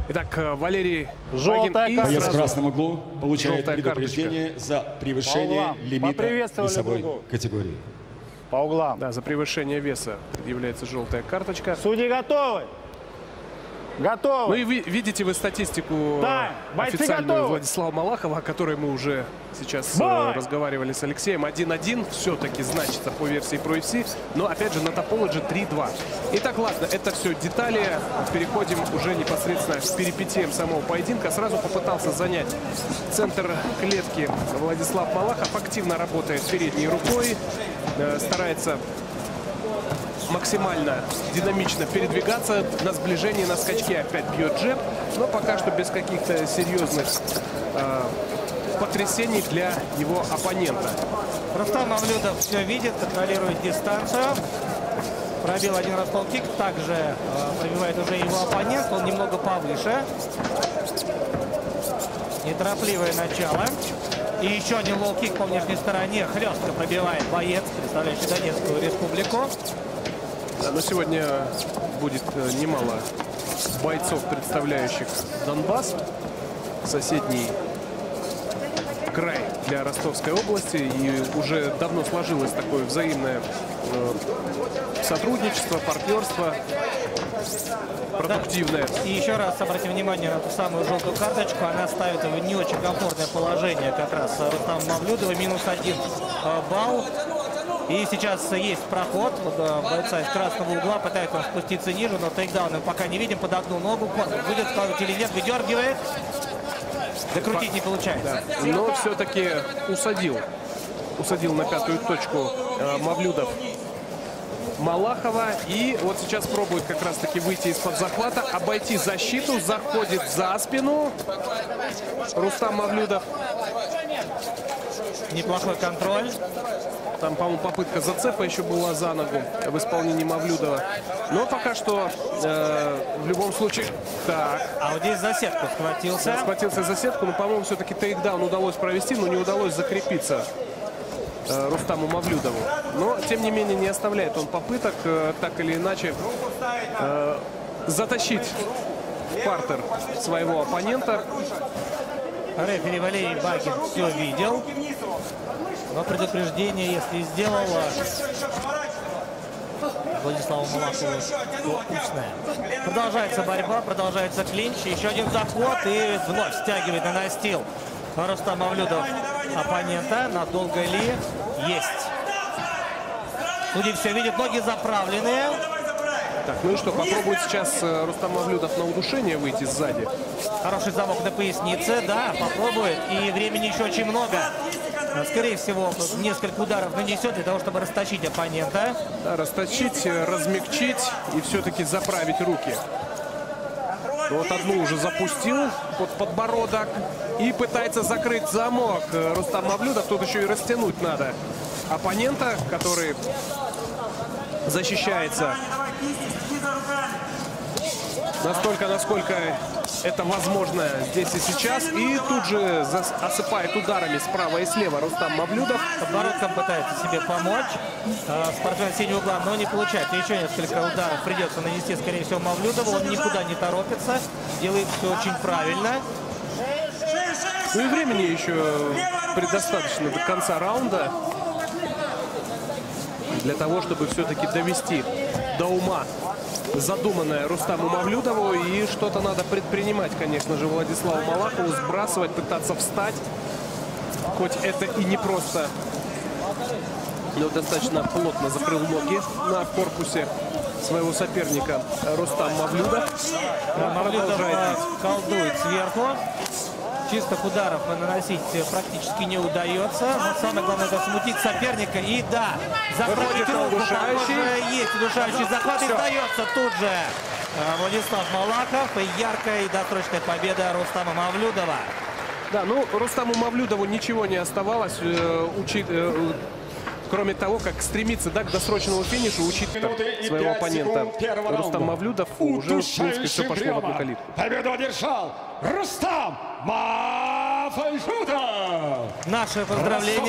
Итак, Валерий Желтая Вагин Боец в красном углу получает желтая предупреждение за превышение лимита весовой категории. По углам. Да, за превышение веса предъявляется желтая карточка. Судьи готовы? Готовы. Ну и вы видите вы статистику Да, бойцы официальную готовы. Владислава Малахова, о которой мы уже сейчас Бой! разговаривали с Алексеем. 1-1 все-таки значится по версии Pro FC, но опять же на Topology 3-2. Итак, ладно, это все детали. Переходим уже непосредственно к перипетиям самого поединка. Сразу попытался занять центр клетки Владислав Малахов. Активно работает передней рукой, старается максимально динамично передвигаться на сближении, на скачке опять бьет джеб, но пока что без каких-то серьезных потрясений для его оппонента. Рустам Мавлюдов все видит, контролирует дистанцию. Пробил один раз лоу-кик, также пробивает уже его оппонент, он немного повыше. Неторопливое начало. И еще один лоу-кик по внешней стороне. Хлестко пробивает боец, представляющий Донецкую республику. Да, но сегодня будет немало бойцов, представляющих Донбасс, соседний край для Ростовской области. И уже давно сложилось такое взаимное сотрудничество, партнерство продуктивное. Да. И еще раз обратим внимание на ту самую желтую карточку. Она ставит его в не очень комфортное положение как раз Рустама Мавлюдова. -1 балл. И сейчас есть проход бойца из красного угла. Пытается он спуститься ниже, но тейкдауна пока не видим. Под одну ногу. Будет ставить или нет. Выдергивает. Докрутить не получается. Да. Но все-таки усадил на пятую точку Мавлюдов Малахова. И вот сейчас пробует как раз-таки выйти из-под захвата, обойти защиту. Заходит за спину Рустам Мавлюдов. Неплохой контроль. Там, по-моему, попытка зацепа еще была за ногу в исполнении Мавлюдова. Но пока что в любом случае... Так. А вот здесь за сетку схватился. Схватился за сетку, но, по-моему, все-таки тейкдаун удалось провести, но не удалось закрепиться Рустаму Мавлюдову. Но, тем не менее, не оставляет он попыток так или иначе затащить в партер своего оппонента. Рефери Валерий Вагин все видел. Но предупреждение, если сделал, Владиславу Малахову устное. Продолжается борьба, продолжается клинч. Еще один заход и вновь стягивает на настил Рустам Мавлюдов оппонента. Надолго ли? Есть. Судьи все видят, ноги заправленные. Так, ну и что, попробует сейчас Рустам Мавлюдов на удушение выйти сзади. Хороший замок на пояснице, да, попробует. И времени еще очень много. Скорее всего, несколько ударов нанесет для того, чтобы растащить оппонента. Да, растащить, размягчить и все-таки заправить руки. Вот одну уже запустил под подбородок и пытается закрыть замок Рустам Мавлюдов. Тут еще и растянуть надо оппонента, который защищается настолько, насколько это возможно здесь и сейчас. И тут же осыпает ударами справа и слева Рустам Мавлюдов. Подбородком пытается себе помочь спортсмен синего угла, но не получается. Еще несколько ударов придется нанести, скорее всего, Мавлюдову. Он никуда не торопится, делает все очень правильно. Ну и времени еще предостаточно до конца раунда для того, чтобы все-таки довести до ума задуманное Рустаму Мавлюдову. И что-то надо предпринимать, конечно же, Владиславу Малахову. Сбрасывать, пытаться встать. Хоть это и не просто, но достаточно плотно закрыл ноги на корпусе своего соперника Рустам Мавлюдов. Мавлюдов колдует сверху. Чистых ударов наносить практически не удается. Но самое главное — это смутить соперника. И да, заправить руку. Удушающий. Есть удушающий захват. И сдается тут же Владислав Малахов. И яркая и досрочная победа Рустама Мавлюдова. Да, ну, Рустаму Мавлюдову ничего не оставалось, кроме того, как стремиться, да, к досрочному финишу, учитывая своего оппонента. Рустам Мавлюдов уже, в принципе, все пошло в одну калитку. Победу одержал Рустам Мавлюдов! Наше поздравление.